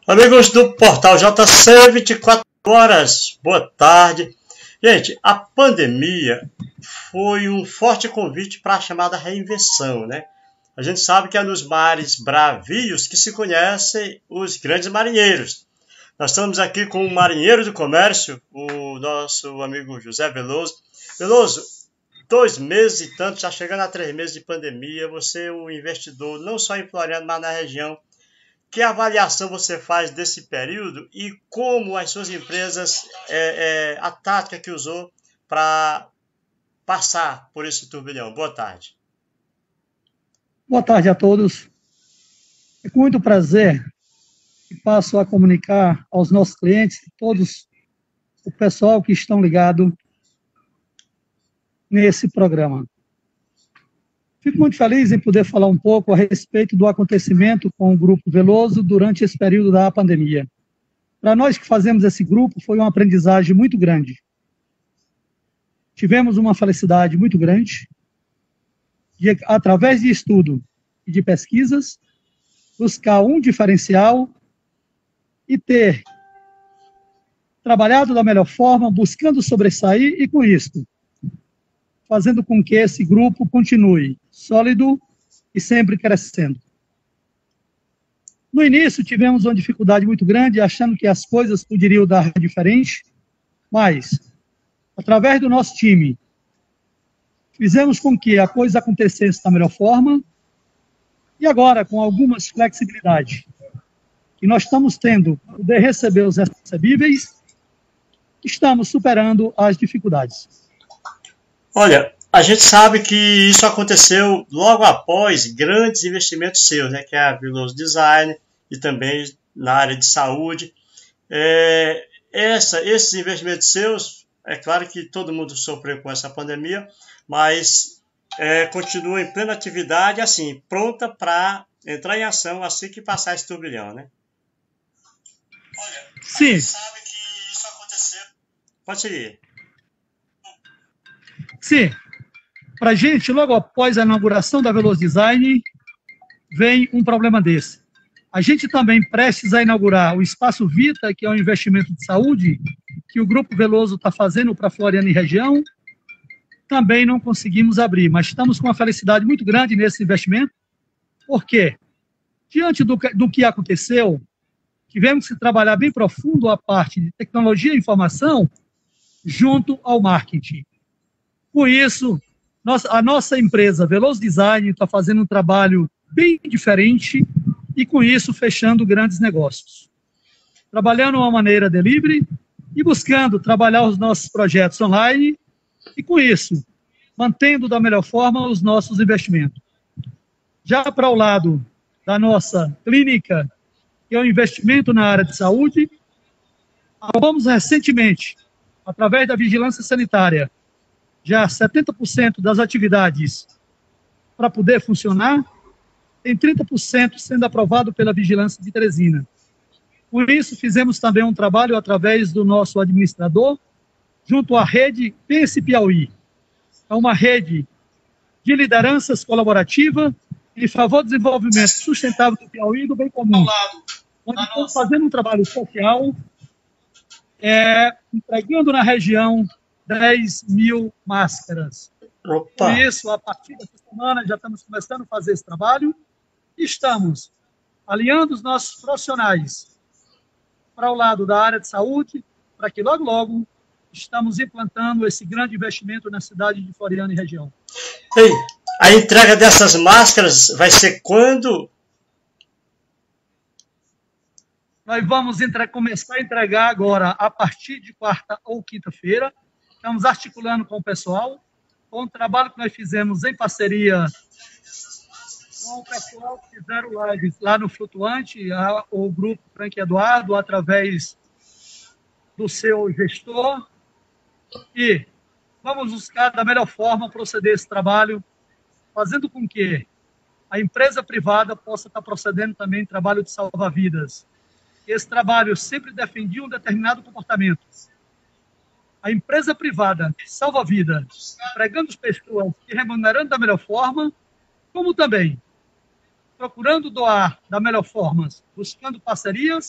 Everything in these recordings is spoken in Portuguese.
Amigos do portal JC 24 horas, boa tarde. Gente, a pandemia foi um forte convite para a chamada reinvenção, né? A gente sabe que é nos mares bravios que se conhecem os grandes marinheiros. Nós estamos aqui com o marinheiro do comércio, o nosso amigo José Veloso. Veloso, 2 meses e tanto, já chegando a 3 meses de pandemia, você é um investidor não só em Floriano, mas na região. Que avaliação você faz desse período e como as suas empresas, a tática que usou para passar por esse turbilhão? Boa tarde. Boa tarde a todos. É com muito prazer que passo a comunicar aos nossos clientes, todos o pessoal que estão ligado nesse programa. Fico muito feliz em poder falar um pouco a respeito do acontecimento com o Grupo Veloso durante esse período da pandemia. Para nós que fazemos esse grupo, foi uma aprendizagem muito grande. Tivemos uma felicidade muito grande de, através de estudo e de pesquisas, buscar um diferencial e ter trabalhado da melhor forma, buscando sobressair e, com isso, fazendo com que esse grupo continue sólido e sempre crescendo. No início, tivemos uma dificuldade muito grande, achando que as coisas poderiam dar diferente, mas, através do nosso time, fizemos com que a coisa acontecesse da melhor forma, e agora, com algumas flexibilidades, que nós estamos tendo, poder receber os recebíveis, estamos superando as dificuldades. Olha, a gente sabe que isso aconteceu logo após grandes investimentos seus, né, que é a Veloso Design e também na área de saúde. Esses investimentos seus, é claro que todo mundo sofreu com essa pandemia, mas continua em plena atividade, assim, pronta para entrar em ação assim que passar esse turbilhão, né? Olha, sim. A gente sabe que isso aconteceu. Pode seguir. Sim, para a gente, logo após a inauguração da Veloso Design, vem um problema desse. A gente também prestes a inaugurar o Espaço Vita, que é um investimento de saúde, que o Grupo Veloso está fazendo para Floriano e região, também não conseguimos abrir, mas estamos com uma felicidade muito grande nesse investimento, porque, diante do que aconteceu, tivemos que trabalhar bem profundo a parte de tecnologia e informação junto ao marketing. Com isso, a nossa empresa Veloso Design está fazendo um trabalho bem diferente e, com isso, fechando grandes negócios. Trabalhando de uma maneira delivery e buscando trabalhar os nossos projetos online e, com isso, mantendo da melhor forma os nossos investimentos. Já para o lado da nossa clínica, que é um investimento na área de saúde, acabamos recentemente, através da vigilância sanitária, já 70% das atividades para poder funcionar, tem 30% sendo aprovado pela Vigilância de Teresina. Por isso, fizemos também um trabalho através do nosso administrador, junto à rede Pense Piauí. É uma rede de lideranças colaborativa em favor do desenvolvimento sustentável do Piauí e do bem comum, onde estamos fazendo um trabalho social, entregando na região 10 mil máscaras. Opa. Por isso, a partir dessa semana, já estamos começando a fazer esse trabalho e estamos alinhando os nossos profissionais para o lado da área de saúde, para que logo, logo, estamos implantando esse grande investimento na cidade de Floriano e região. Ei, a entrega dessas máscaras vai ser quando? Nós vamos começar a entregar agora, a partir de quarta ou quinta-feira. Estamos articulando com o pessoal, com o trabalho que nós fizemos em parceria com o pessoal que fizeram lives lá no Flutuante, o grupo Frank Eduardo, através do seu gestor. E vamos buscar da melhor forma proceder esse trabalho, fazendo com que a empresa privada possa estar procedendo também em trabalho de salva-vidas. Esse trabalho sempre defendia um determinado comportamento. A empresa privada salva a vida, empregando as pessoas e remunerando da melhor forma, como também procurando doar da melhor forma, buscando parcerias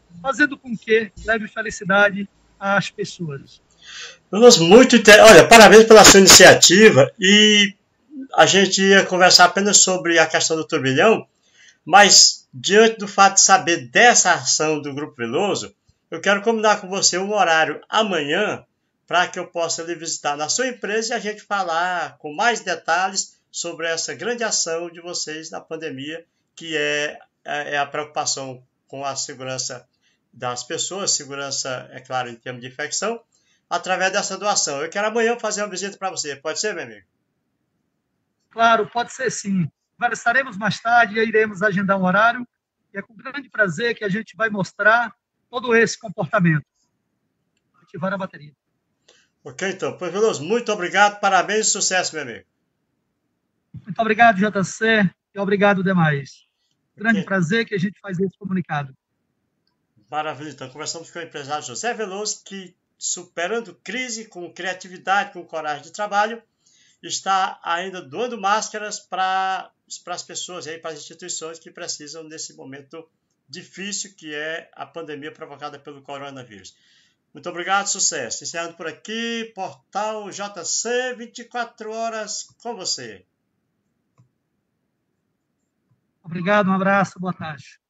fazendo com que leve felicidade às pessoas. Olha, parabéns pela sua iniciativa e a gente ia conversar apenas sobre a questão do turbilhão, mas diante do fato de saber dessa ação do Grupo Veloso, eu quero combinar com você um horário amanhã para que eu possa lhe visitar na sua empresa e a gente falar com mais detalhes sobre essa grande ação de vocês na pandemia, que é a preocupação com a segurança das pessoas, segurança, é claro, em termos de infecção, através dessa doação. Eu quero amanhã fazer uma visita para você. Pode ser, meu amigo? Claro, pode ser sim. Conversaremos mais tarde e iremos agendar um horário. E é com grande prazer que a gente vai mostrar todo esse comportamento. Ativar a bateria. Ok, então. Pois, Veloso, muito obrigado, parabéns e sucesso, meu amigo. Muito obrigado, JC, e obrigado demais. Grande Okay. prazer que a gente faz esse comunicado. Maravilha. Então, conversamos com o empresário José Veloso, que, superando crise com criatividade, com coragem de trabalho, está ainda doando máscaras para as pessoas, para as instituições que precisam nesse momento difícil que é a pandemia provocada pelo coronavírus. Muito obrigado, sucesso. Encerrando por aqui, Portal JC, 24 horas com você. Obrigado, um abraço, boa tarde.